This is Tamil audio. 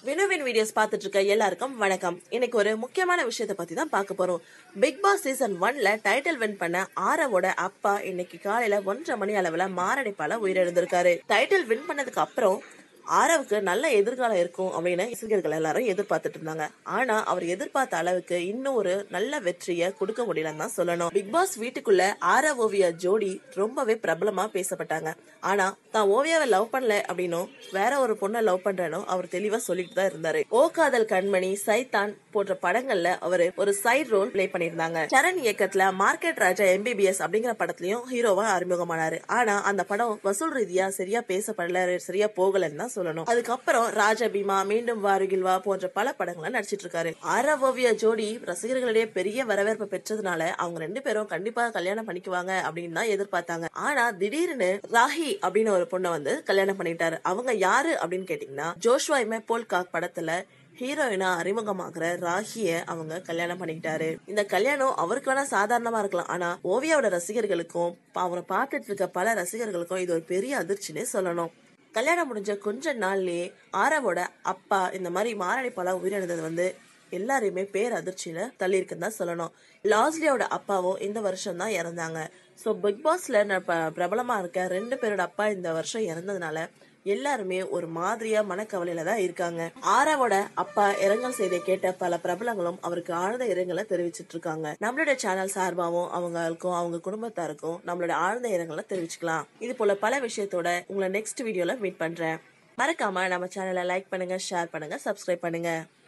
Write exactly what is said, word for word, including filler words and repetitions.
வினுவின் வீடியோஸ் பார்த்துட்டு இருக்க எல்லாருக்கும் வணக்கம். இன்னைக்கு ஒரு முக்கியமான விஷயத்தை பத்தி தான் பார்க்க போறோம். பிக் பாஸ் சீசன் ஒன்ல டைட்டில் வின் பண்ண ஆரவோட அப்பா இன்னைக்கு காலையில ஒன்றரை மணி அளவுல மாரடைப்பால உயிரிழந்திருக்காரு. டைட்டில் வின் பண்ணதுக்கு அப்புறம் ஆரவுக்கு நல்ல எதிர்காலம் இருக்கும் அப்படின்னு ரசிகர்கள் எல்லாரும் எதிர்பார்த்துட்டு இருந்தாங்க. ஆனா அவர் எதிர்பார்த்த அளவுக்கு இன்னும் ஒரு நல்ல வெற்றியை கொடுக்க முடியலன்னு தான் சொல்லணும். பிக் பாஸ் வீட்டுக்குள்ள ஆரவ் ஓவியா ஜோடி ரொம்பவே பிரபலமா பேசப்பட்டாங்க. ஆனா தான் ஓவியாவை லவ் பண்ணல அப்படின்னும் வேற ஒரு பொண்ணை லவ் பண்றேனும் அவர் தெளிவா சொல்லிட்டு தான் இருந்தாரு. ஓ காதல் கண்மணி, சைத்தான் போன்ற படங்கள்ல அவரு ஒரு சைடு ரோல் பிளே பண்ணிருந்தாங்க. சரண் இயக்கத்துல மார்க்கெட் ராஜா எம்பிபிஎஸ் அப்படிங்கிற படத்திலயும் ஹீரோவா அறிமுகமானாரு. ஆனா அந்த படம் வசூல் ரீதியா சரியா பேசப்படல, சரியா போகலன்னு தான் சொல்லணும். அதுக்கப்புறம் ராஜபீமா, மீண்டும் வாருகில் வா போன்ற பல படங்களை நடிச்சிட்டு இருக்காரு. ஆரவ் ஓவியா ஜோடி ரசிகர்களிடையே பெரிய வரவேற்பு பெற்றதுனால அவங்க ரெண்டு பேரும் கண்டிப்பா கல்யாணம் பண்ணிக்குவாங்க அப்படின்னு தான் எதிர்பார்த்தாங்க. ஆனா திடீர்னு ராஹி அப்படின்னு ஒரு பொண்ணை வந்து கல்யாணம் பண்ணிட்டாரு. அவங்க யாரு அப்படின்னு கேட்டீங்கன்னா, ஜோஷ்வா இமே போல்காக் படத்துல ஹீரோயினா அறிமுகமாகிற ராகிய அவங்க கல்யாணம் பண்ணிக்கிட்டாரு. இந்த கல்யாணம் அவருக்கு வேணா சாதாரணமா இருக்கலாம், ஆனா ஓவியாவோட ரசிகர்களுக்கும் அவரை பார்த்துட்டு இருக்க பல ரசிகர்களுக்கும் இது ஒரு பெரிய அதிர்ச்சினே சொல்லணும். கல்யாணம் முடிஞ்ச கொஞ்ச நாள்லயே ஆரவோட அப்பா இந்த மாதிரி மாரடைப்பால உயிரிழந்தது வந்து எல்லாரையுமே பேர் அதிர்ச்சியில தள்ளி இருக்குன்னு தான் சொல்லணும். லாஸ்லியோட அப்பாவும் இந்த வருஷம் தான் இறந்தாங்க. சோ பிக் பாஸ்ல பிரபலமா இருக்க ரெண்டு பேரோட அப்பா இந்த வருஷம் இறந்ததுனால எல்லாருமே ஒரு மாதிரியா மனக்கவலையில தான் இருக்காங்க. ஆரவோட அப்பா இரங்கல் செய்தியை கேட்ட பல பிரபலங்களும் அவருக்கு ஆழ்ந்த இரங்கலை தெரிவிச்சிட்டு இருக்காங்க. நம்மளுடைய சேனல் சார்பாவும் அவங்களுக்கும் அவங்க குடும்பத்தாருக்கும் நம்மளோட ஆழ்ந்த இரங்கலை தெரிவிச்சுக்கலாம். இது போல பல விஷயத்தோட உங்களை நெக்ஸ்ட் வீடியோல மீட் பண்றேன். மறக்காம நம்ம சேனலை லைக் பண்ணுங்க, ஷேர் பண்ணுங்க, சப்ஸ்கிரைப் பண்ணுங்க.